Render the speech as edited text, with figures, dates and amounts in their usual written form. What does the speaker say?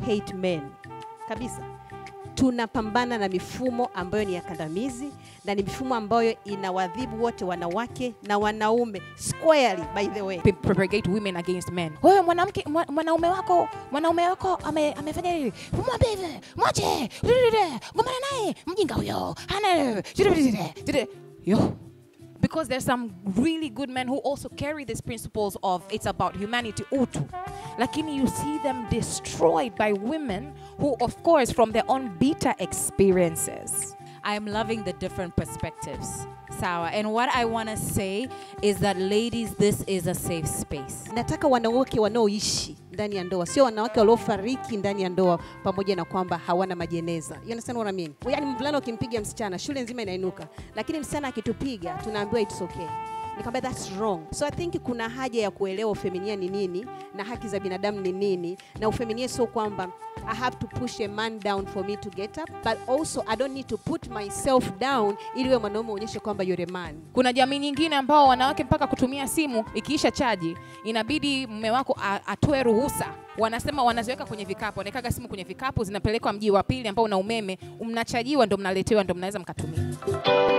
hate men. Kabisa. Tunapambana na mifumo ambayo ni ya kandamizi na ni mifumo ambayo inawadhibu wote wanawake na wanaume squarely, by the way. Propagate women against men. Wewe mwanaume wako amefanya nini? Mwambie, mwache. Ngomana naye, mjinga huyo. Yo. Because there's some really good men who also carry these principles of it's about humanity, utu. Lakini you see them destroyed by women who, of course, from their own bitter experiences. I am loving the different perspectives. Sawa. And what I want to say is that, ladies, this is a safe space. Nataka wanawake wanaoishi ndani ya ndoa, sio wanawake waliofariki ndani ya ndoa pamoja na kwamba hawana majeneza. You understand what I mean? Yaani mvulana ukimpiga msichana, shule nzima inainuka. Lakini msichana akitupiga, tunaambiwa it's okay. Nikamwambia that's wrong. So I think kuna haja ya kuelewa ufeminia ni nini na haki za binadamu ni nini, na ufeminia sio kwamba I have to push a man down for me to get up, but also I don't need to put myself down ili wewe mwanaume uonyeshe kwamba you're a man. Kuna jamii nyingine ambao wanawake mpaka kutumia simu ikiisha chaji inabidi mume wako atoe ruhusa. Wanasema wanaziweka kwenye vikapu, wanaweka simu kwenye vikapu, zinapelekwa mji wa pili ambao una umeme, mnachajiwa ndo mnaletewa ndo mnaweza mkatumia.